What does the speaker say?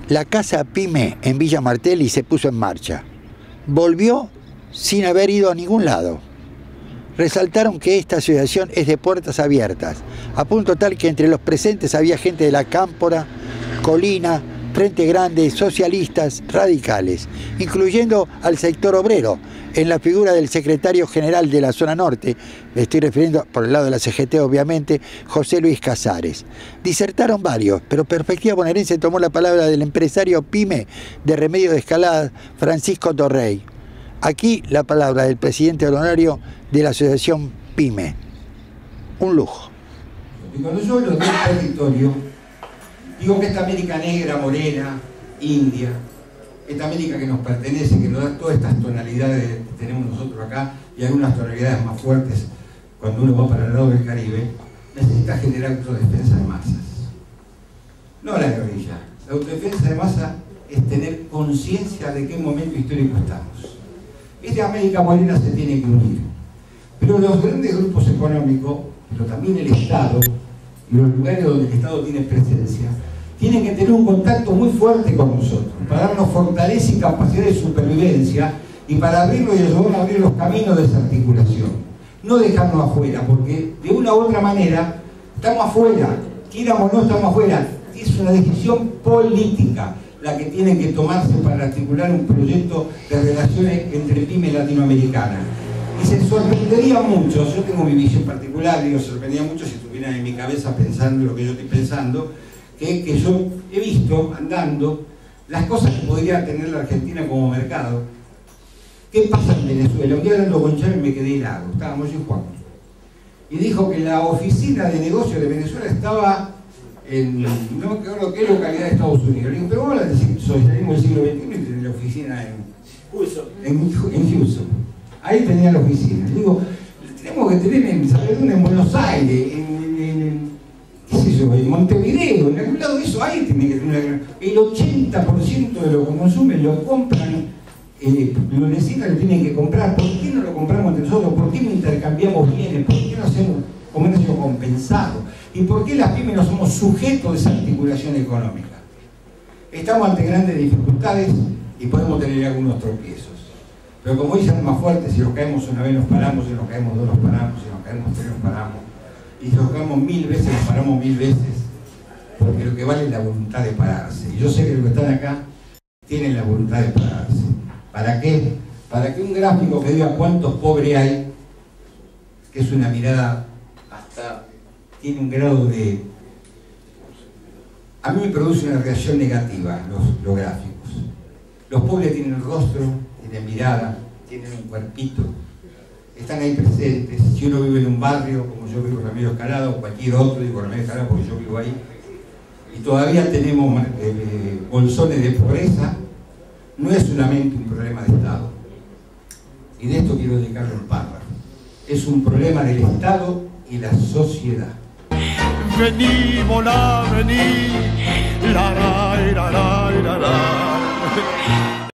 La Casa Pyme en Villa Martelli se puso en marcha. Volvió sin haber ido a ningún lado. Resaltaron que esta asociación es de puertas abiertas, a punto tal que entre los presentes había gente de la Cámpora, Colina, Frente Grande, socialistas, radicales, incluyendo al sector obrero, en la figura del secretario general de la zona norte, me estoy refiriendo por el lado de la CGT obviamente, José Luis Casares. Disertaron varios, pero Perspectiva Bonaerense tomó la palabra del empresario PYME de Remedios de Escalada, Francisco Torrey. Aquí la palabra del presidente honorario de la asociación PYME. Un lujo. Y cuando yo hablo de territorio, digo que esta América negra, morena, india, esta América que nos pertenece, que nos da todas estas tonalidades que tenemos nosotros acá y algunas tonalidades más fuertes cuando uno va para el lado del Caribe, necesita generar autodefensa de masas. No la guerrilla. La autodefensa de masa es tener conciencia de qué momento histórico estamos. Esta América morena se tiene que unir. Pero los grandes grupos económicos, pero también el Estado, y los lugares donde el Estado tiene presencia, tienen que tener un contacto muy fuerte con nosotros, para darnos fortaleza y capacidad de supervivencia y para abrirnos y ayudarnos a abrir los caminos de esa articulación. No dejarnos afuera, porque de una u otra manera estamos afuera, quieramos o no estamos afuera. Es una decisión política la que tienen que tomarse para articular un proyecto de relaciones entre pymes latinoamericanas. Y se sorprendería mucho, yo tengo mi visión particular, digo, se sorprendería mucho si estuvieran en mi cabeza pensando lo que yo estoy pensando, que yo he visto andando las cosas que podría tener la Argentina como mercado. ¿Qué pasa en Venezuela? Un día hablando con Chávez me quedé helado, estábamos yo y Juan. Y dijo que la oficina de negocio de Venezuela estaba en, no me acuerdo qué localidad de Estados Unidos. Le digo, pero vos hablas del socialismo del siglo XXI y tenés la oficina en Houston. Ahí tenía la oficina. Le digo, tenemos que tener en Buenos Aires, qué sé yo, en Montevideo, en algún lado de eso ahí tiene que tener. El 80% de lo que consumen lo compran, lo necesitan, lo tienen que comprar. ¿Por qué no lo compramos entre nosotros? ¿Por qué no intercambiamos bienes? ¿Por qué no hacemos comercio compensado? ¿Y por qué las pymes no somos sujetos de esa articulación económica? Estamos ante grandes dificultades y podemos tener algunos tropiezos. Pero como dicen más fuertes, si nos caemos una vez nos paramos, si nos caemos dos nos paramos, si nos caemos tres nos paramos. Y si nos caemos 1000 veces, nos paramos 1000 veces, porque lo que vale es la voluntad de pararse. Y yo sé que los que están acá tienen la voluntad de pararse. ¿Para qué? Para que un gráfico que diga cuántos pobres hay, que es una mirada hasta, tiene un grado de... A mí me produce una reacción negativa los gráficos. Los pobres tienen rostro, tienen mirada, tienen un cuerpito, están ahí presentes. Si uno vive en un barrio, como yo vivo en Remedios de Escalada, o cualquier otro, digo Remedios de Escalada porque yo vivo ahí, y todavía tenemos bolsones de pobreza, no es solamente un problema de Estado. Y de esto quiero dedicarle un párrafo. Es un problema del Estado y la sociedad. Vení, volá, vení, la, la, la, la, la, la.